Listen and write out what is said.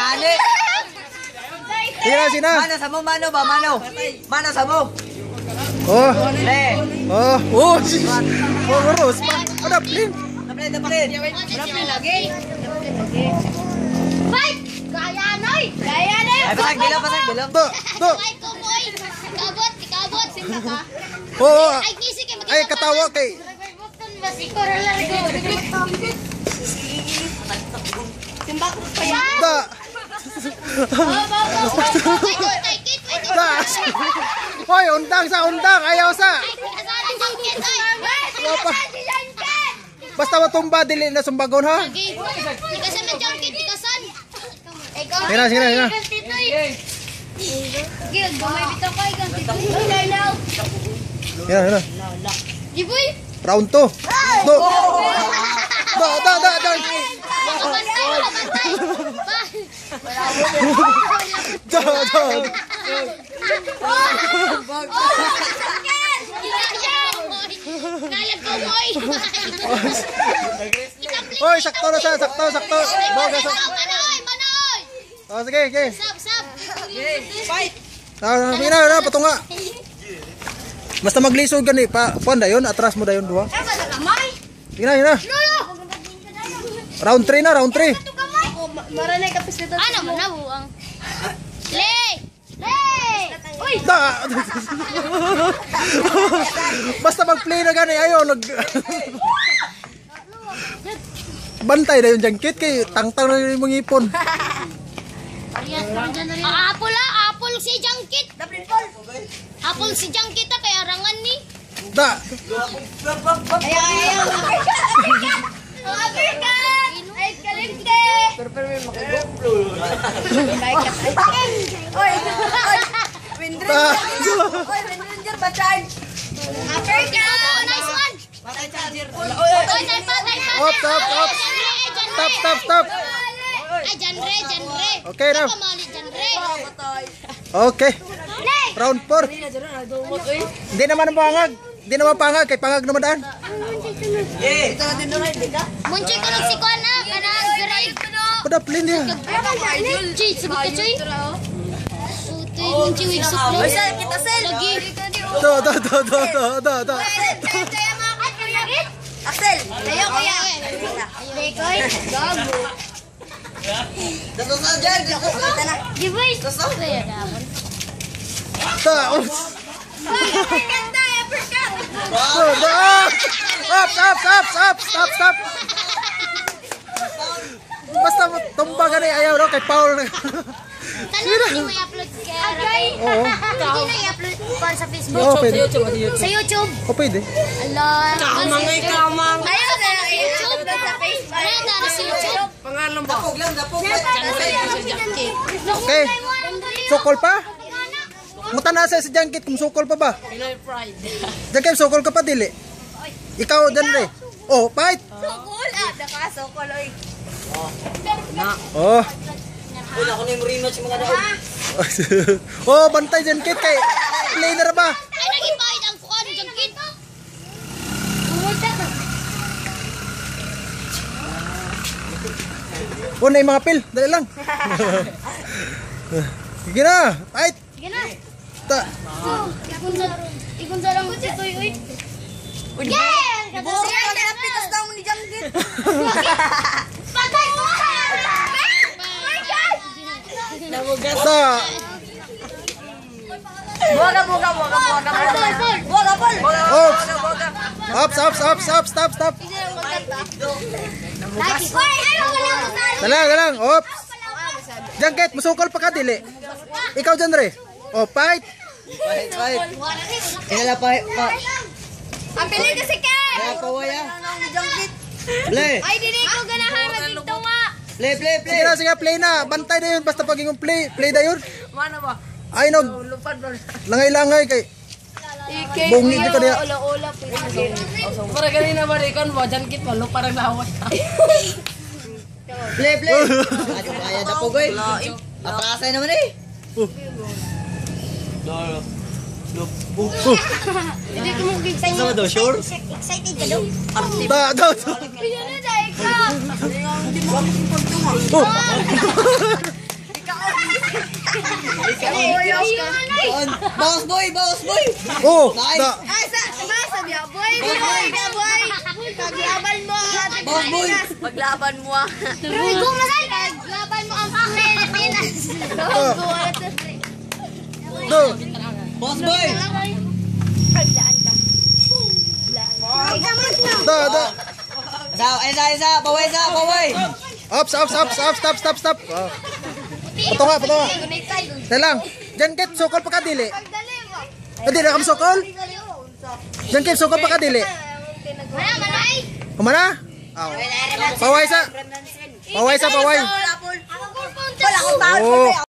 Ani. Sina. Mana sa mo, mano ba, mano? Mana sa mo? Oh. Le. Oh. Oh. Oh, urus pa. Ada plin. Daplin. Daplin lagi. Fight! Gaya noy! Gaya noy! Ay, pasag bilo. To. Ay, kumoy! Ikabot, sinta ka. Oh. Ay, kisi kay Ay, katawa kay. Button ba si Coral Simba ko pa yan. Da. Da. Hoy, undang. Ayaw sa. Basta matumba dili na sumbagon ha. Tikasan na jangkit, tikasan. Sina. Gil, gumay bitaw ka, ikan titoy. Sina. Giboy! Round 2. Do. Hoy, sakto na siya, sakto. Boga sa. Oh, sige. Sab. Fight. Sige na, patunga. Basta maglisod gani pa, panda yon, atras mo dayon duha. Sige na. Round 3 na. Maranay kapis nito. Ano mo na buang? Lay! Uy! Da. Basta mag-play na gani ayo bantay dayon jangkit kay tangtang na yung mga ipon. Apple si Jangkit. Apple si Jangkit kay arangan ni. Da. Ayaw. Ay, kalimte. Pero may makagoplo. Oy. Windringer ba charge? Nice one. Patay charger. Stop. Ay, genre. Okay na. Pamali genre. Okay. Round 4. Hindi naman pangag kay pangag naman daan. Ito na din na hindi ka. Munchoy ko ng sikon na. Kanang grade. Pada plin dia. Choy, sabot ka choy. Utoy, munchoy wig suplo. Oy, sir, kita sel. Lagi. Da. Axel. Ayaw kuya. Lekoy. Gago. Dato sa dyan. Kita na. Giboy. Kuya dapat. Da. Stop. Basta tumba gani ayaw no kay Paul. Tanong hindi mo i-upload kay Oo. Hindi na i-upload pa sa Facebook. Oo, pwede. Sa YouTube. O pwede. Allah. Kamang. Ayaw na sa YouTube. Sa Facebook. Ayaw na sa YouTube. Pangalan ba? Dapog. Okay. Sukol pa? Mutan na sa jangkit kung sukol pa ba? Jangkit sukol ka pa dili. Ikaw dyan re. Oh, fight. Sukol. Nakasukol. Oh. Wala ko na yung rematch mga daon. Oh, bantay jangkit kay play na ra ba? Ay, nag-invite ang kuan ng jangkit. Oh, na yung mga pil. Dali lang. Sige na. Fight. Sige na. Ta. Ikon sa lang si Toy, uy. Yeah! Buro ka na pitas daw ni Jangkit. Patay mo! Ta. Buwaga. Stop. Dalang. Oops. Jangkit, musukol pa ka dili. Ikaw dyan re. Oh, fight. Fight. Kailan pa. Ang pili kasi ka! Kaya pawaya. Play. Ay, dili ko ganahan maging nga. Play. Sige, play na. Bantay na yun. Basta pag yung play na yun. Mana ba? Ay, no. Langay kay. Bungi dito niya. Ola-ola po. Para ganina ba rin kon mo, dyan kit mo, parang lawat. Play. Aduh, kaya na po goy. Atrasay naman eh. Hindi ko mong kita Sama daw, sure? Excited ka daw? Da. Kaya na dahil ka! Boss boy, boss boy. Oh, Nice. Boss boy. Paglaban mo ah. Rugo masal. Laban mo ang Pilipinas. do. Boss boy. Da. Isa. Baway. Ops, stop. Oh. Pato nga. Dali lang. Diyan kit, sukol pa ka dili. Hindi na kami sukol. Diyan kit, sukol pa ka dili. Kumana? Oh. Paway sa. Wala akong Oh.